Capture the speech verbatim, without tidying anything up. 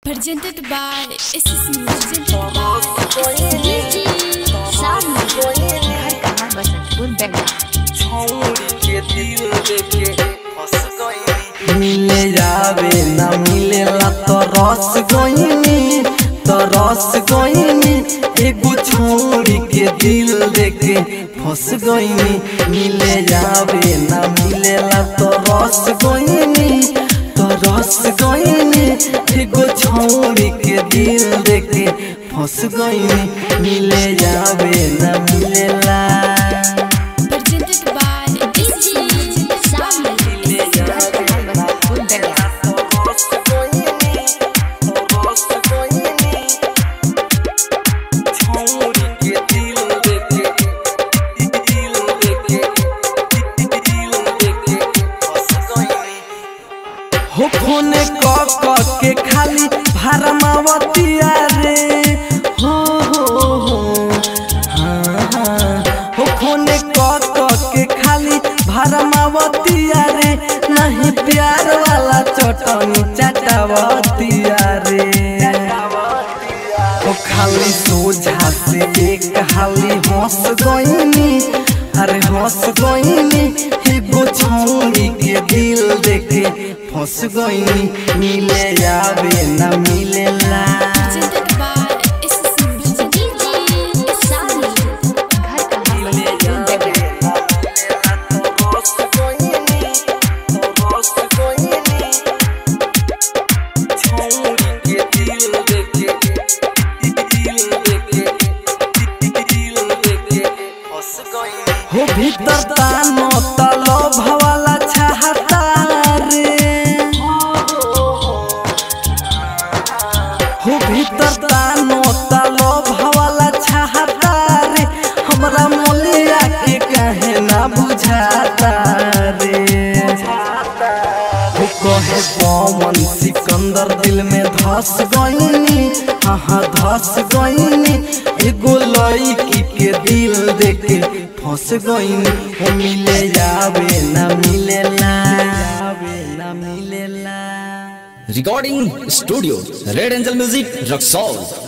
Presented by S S C Music D J Sami घर कहाँ बसंतपुर मिले जावे ना मिले ला तो रस गोइनी तो रस गोइनी एगो छोड़ी के दिल देके फंस गोइनी मिले जावे ना मिले ला तो रस गोइनी तो रस गोइनी एगो छोड़ी के दिल देके फंस गोइनी मिले जावे ना मिले ला हो खोने क क के खाली भरमावतिया रे हो हो हो हाँ हाँ हो खोने क क के खाली भरमावतिया रे नहीं प्यार वाला चटनी चटावतिया रे हो खाली सोझा से एक हाली हंस गईनी अरे हंस गईनी एगो छोड़ी के दिल देके फंस गईनी मिले जावे ना मिले ला हो भीतर तानो तलो भवाला चाहता रे हो भीतर तानो तलो भवाला चाहता रे हमरा मोलिया के कहे ना बुझाता रे हो कहे पवन सिकंदर दिल में धस गईनी हाँ धस गईनी एगो लड़की के दिल देके फंस गईनी हो मिले जावे ना मिले ला ना मिले ला Recording Studio Red Angel Music Rock Soul।